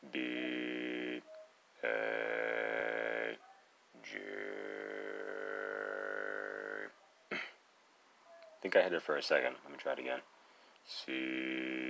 D, A, G. I think I hit it for a second. Let me try it again. C,